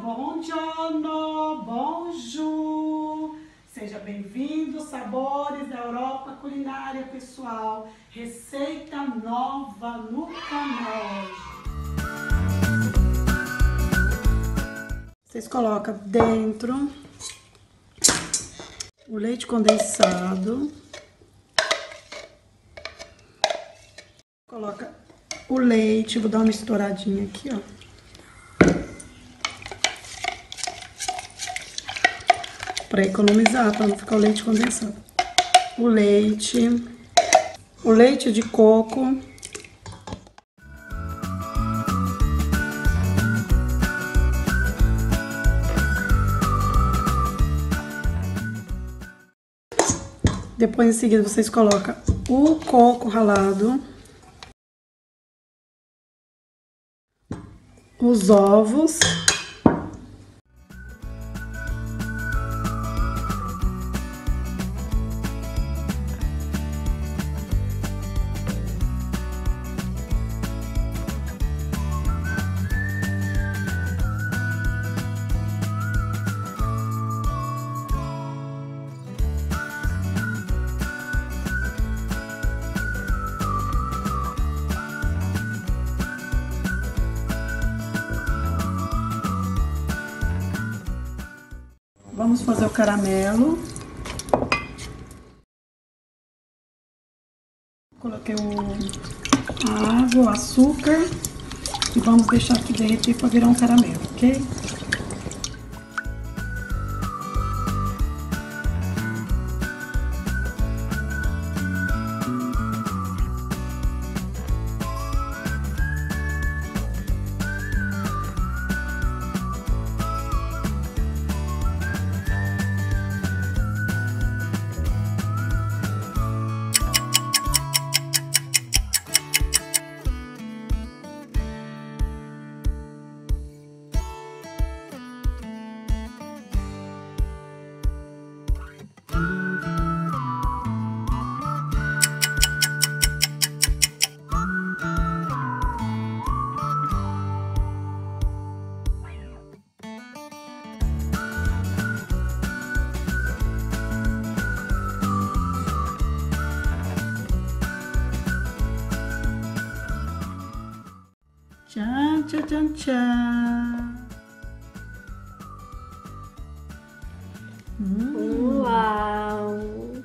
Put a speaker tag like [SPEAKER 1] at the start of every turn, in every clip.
[SPEAKER 1] Buongiorno, bonjour. Seja bem-vindo, Sabores da Europa Culinária, pessoal. Receita nova no canal. Vocês colocam dentro o leite condensado. Coloca o leite, vou dar uma misturadinha aqui, ó. Para economizar, para não ficar o leite condensado. O leite de coco. Depois, em seguida, vocês colocam o coco ralado, os ovos, vamos fazer o caramelo. Coloquei a água, o açúcar e vamos deixar aqui derreter para virar um caramelo, ok? Tchan, tchan, tchan, tchan.
[SPEAKER 2] Uau!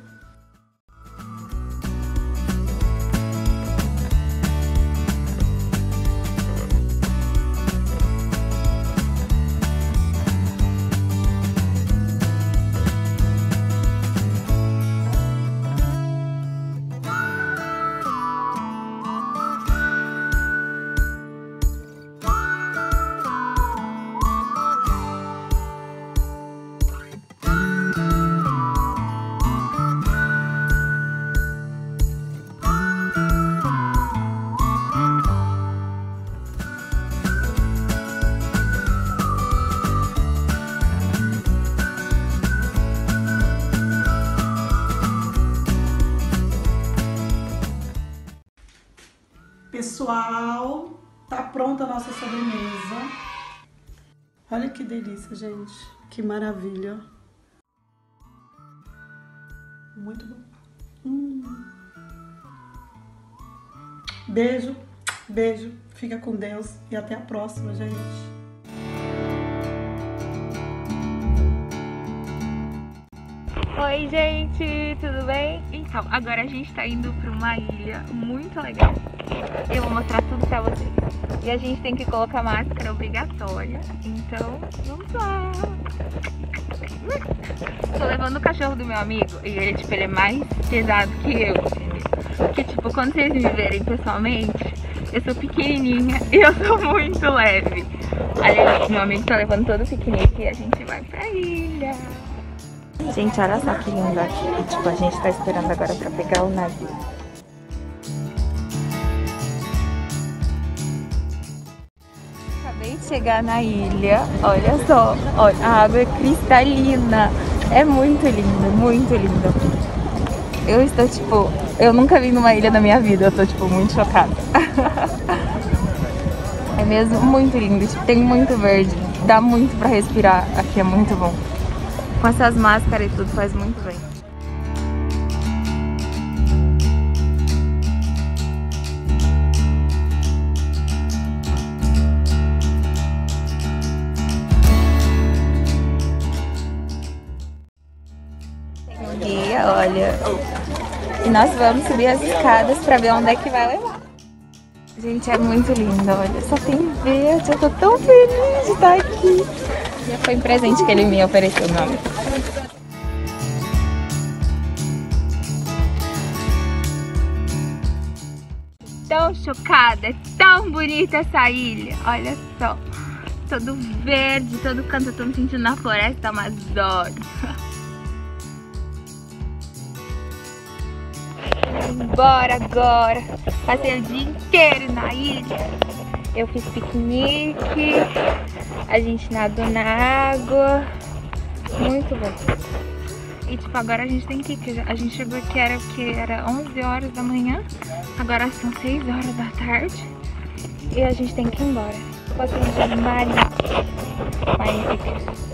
[SPEAKER 1] Pessoal, tá pronta a nossa sobremesa. Olha que delícia, gente. Que maravilha. Muito bom. Beijo, beijo. Fica com Deus e até a próxima, gente.
[SPEAKER 2] Oi, gente, tudo bem? Então, agora a gente tá indo pra uma ilha muito legal. Eu vou mostrar tudo pra vocês. E a gente tem que colocar máscara obrigatória. Então, vamos lá. Tô levando o cachorro do meu amigo e ele, tipo, ele é mais pesado que eu, entendeu? Porque, tipo, quando vocês me verem pessoalmente, eu sou pequenininha e eu sou muito leve. Aí, meu amigo tá levando todo o piquenique e a gente vai pra ilha. Gente, olha só que lindo aqui. E, tipo, a gente tá esperando agora pra pegar o navio. Acabei de chegar na ilha. Olha só. Olha, a água é cristalina. É muito lindo, muito lindo. Eu estou, tipo... Eu nunca vi numa ilha na minha vida. Eu tô, tipo, muito chocada. É mesmo muito lindo, tipo, tem muito verde, dá muito pra respirar, aqui é muito bom. Com essas máscaras e tudo faz muito bem. Tem um guia, olha, e nós vamos subir as escadas pra ver onde é que vai levar. Gente, é muito lindo, olha, só tem verde, eu tô tão feliz de estar aqui. Já foi um presente que ele me ofereceu, meu amigo. Tão chocada, é tão bonita essa ilha, olha só. Todo verde, todo canto, eu tô me sentindo na floresta amazônica. Bora agora, passei o dia inteiro na ilha. Eu fiz piquenique, a gente nadou na água, muito bom. E tipo, agora a gente tem que ir, porque a gente chegou aqui, era 11 horas da manhã, agora são 6 horas da tarde e a gente tem que ir embora. Passei um dia magnífico.